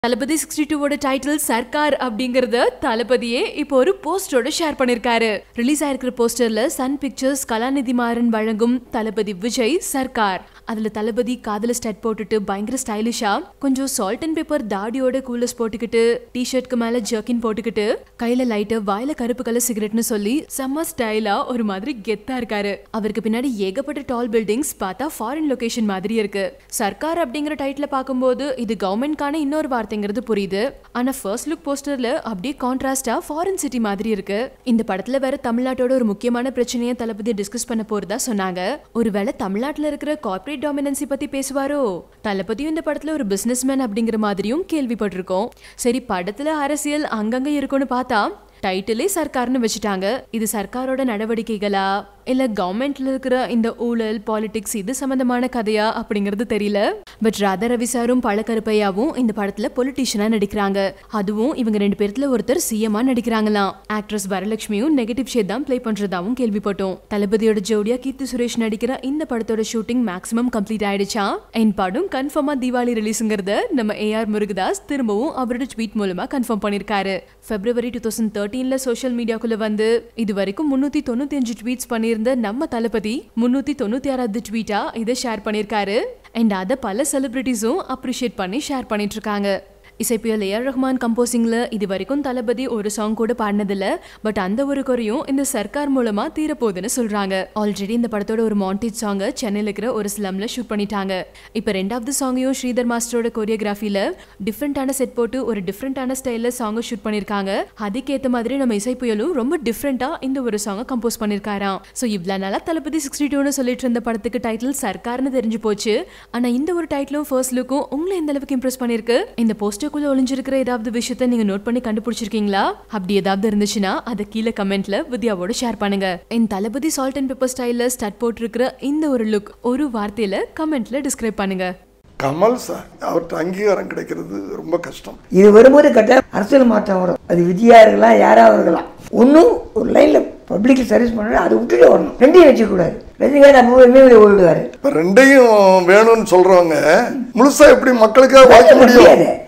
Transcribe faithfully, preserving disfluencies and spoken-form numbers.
Thalapathy sixty-two ஓட title Sarkar அப்படிங்கறத தளபதியே இப்போ ஒரு போஸ்டரோட ஷேர் பண்ணிருக்காரு. ரிலீஸ் ஆயிருக்கிற போஸ்டர்ல சன் பிக்சர்ஸ் கலாநிதி மாறன் வழங்கும் தளபதி விஜய் சர்க்கார். அதுல தளபதி காதல ஸ்டட் போட்டுட்டு பயங்கர ஸ்டைலிஷா கொஞ்சம் சால்ட் அண்ட் பெப்பர் தாடியோட கூலர்ஸ் போட்டுக்கிட்டு டி-ஷர்ட்க்கு மேல ஜர்க்கின் போட்டுக்கிட்டு கையில லைட்டர் வாயில கருப்பு கலர் சிகரெட்னு சொல்லி செம்ம ஸ்டைலா ஒரு மாதிரி கெத்தா இருக்காரு. அவருக்கு பின்னாடி ஏகப்பட்ட டால் பில்டிங்ஸ் பார்த்தா ஃபாரின் லொகேஷன் மாதிரி இருக்கு. சர்க்கார் அப்படிங்கிற டைட்டில பாக்கும்போது இது கவர்மெண்ட்கான இன்னொரு வார்த்தைங்கிறது புரியுது. ஆனா ஃபர்ஸ்ட் லுக் போஸ்டர்ல அப்படியே கான்ட்ராஸ்டா ஃபாரின் சிட்டி மாதிரி இருக்கு. இந்த படத்துல வேற தமிழ்நாட்டோட ஒரு முக்கியமான பிரச்சனையை தளபதி டிஸ்கஸ் பண்ண போறதா சொன்னாங்க. ஒருவேளை தமிழ்நாட்டுல இருக்கிற கார்ப்பரேட் டாமினன்சி பத்தி பேசுவாரோ? தளபதியும் இந்த படத்துல ஒரு பிசினஸ்மேன் அப்படிங்கிற மாதிரியும் கேள்விப்பட்டிருக்கோம். சரி, படத்துல அரசியல் அங்கங்க இருக்கும்னு பார்த்தா டைட்டிலே சர்க்கார்னு வச்சுட்டாங்க. இது சர்க்காரோட நடவடிக்கைகளா இல்ல கவர்மெண்ட்ல இருக்கிற இந்த ஊழல் பாலிடிக்ஸ் இது சம்பந்தமான கதையா அப்படிங்கிறது தெரியல. பட் ராதா ரவி சாரும் பழக்கருப்பையாவும் இந்த படத்துல பொலிட்டீஷியனா நடிக்கிறாங்க. அதுவும் இவங்க ரெண்டு பேர்த்துல ஒருத்தர் சிஎம்மா நடிக்கிறாங்களாம். ஆக்ட்ரஸ் வரலட்சுமியும் நெகட்டிவ் ஷேட் தான் பிளே பண்றதாவும் கேள்விப்பட்டோம். தளபதியோட ஜோடியா கீர்த்தி சுரேஷ் நடிக்கிற இந்த படத்தோட ஷூட்டிங் மேக்ஸிமம் கம்ப்ளீட் ஆயிடுச்சா. என் படம் கன்ஃபார்மா தீபாவளி ரிலீஸ்ங்கிறத நம்ம ஏஆர் முருகதாஸ் திரும்பவும் அவரோட ட்வீட் மூலமா கன்ஃபார்ம் பண்ணிருக்காரு. பிப்ரவரி டூ தௌசண்ட் தேர்ட்டீன்ல சோஷியல் மீடியாக்குள்ள வந்து இது வரைக்கும் முன்னூத்தி தொண்ணூத்தி அஞ்சு ட்வீட்ஸ் பண்ணிருந்த நம்ம தளபதி முன்னூத்தி தொண்ணூத்தி ஆறாவது ட்வீட்டா இதை ஷேர் பண்ணிருக்காரு. அண்ட் அதை பல செலிபிரிட்டிஸும் அப்ரிஷியேட் பண்ணி ஷேர் பண்ணிட்டு இருக்காங்க. இசைப்பியல் ஏஆர் ரஹ்மான் கம்போசிங்ல இது வரைக்கும் தளபதி ஒரு சாங் கூட பாடினதில்ல. பட் அந்த ஒரு குறையும் இந்த சர்க்கார் மூலமா தீரப்போகுதுன்னு சொல்றாங்க. ஆல்ரெடி இந்த படத்தோட ஒரு மாண்டேஜ் சாங்க சென்னையில் இருக்கிற ஒரு ஸ்லம்ல ஷூட் பண்ணிட்டாங்க. இப்ப ரெண்டாவது சாங்கையும் ஸ்ரீதர் மாஸ்டரோட கோரியோகிராஃபில டிஃப்ரெண்டான செட் போட்டு ஒரு டிஃப்ரெண்டான ஸ்டைல்ல சாங்கை ஷூட் பண்ணிருக்காங்க. அதுக்கேற்ற மாதிரி நம்ம இசைப்புயலும் ரொம்ப டிஃப்ரெண்டா இந்த ஒரு சாங்கை கம்போஸ் பண்ணிருக்காராம். ஸோ இவ்வளவு நாளா தளபதி சிக்ஸ்டி டூன்னு சொல்லிட்டு இருந்த படத்துக்கு டைட்டில் சர்க்கார்னு தெரிஞ்சு போச்சு. ஆனா இந்த ஒரு டைட்டிலும் ஃபர்ஸ்ட் லுக்கும் உங்களை எந்த அளவுக்கு இம்ப்ரெஸ் பண்ணிருக்கு? இந்த போஸ்டர் ஒளிஞ்சிருக்கிற ஏதாவது விஷயத்தை நீங்க நோட் பண்ணி கண்டுபிடிச்சிருக்கீங்களா? அப்படி ஏதாவது இருந்துச்சுன்னா அதை கீழே கமெண்ட்ல வித்யாவோட ஷேர் பண்ணுங்க. என் தளபதி சால்ட் அண்ட் பெப்பர் ஸ்டைல்ல ஸ்டட் போட்டிருக்கிற இந்த ஒரு லுக் ஒரு வார்த்தையில கமெண்ட்ல டிஸ்கிரைப் பண்ணுங்க. கமல் சார் அவர்கிட்ட அங்கீகாரம் கிடைக்கிறது ரொம்ப கஷ்டம். இது வரும்போது கட்ட அரசியல் மாற்றம் வரும். அது விஜயா இருக்கலாம், யாரா இருக்கலாம். ஒன்னும் ஒரு லைன்ல பப்ளிக் சர்வீஸ் பண்ண அதை விட்டுட்டு வரணும். ரெண்டையும் வச்சுக்கூடாது. ரஜினிகாந்த் அப்பவே ஓடுவாரு. ரெண்டையும் வேணும்னு சொல்றவங்க முழுசா எப்படி மக்களுக்காக வாய்க்க முடியும்?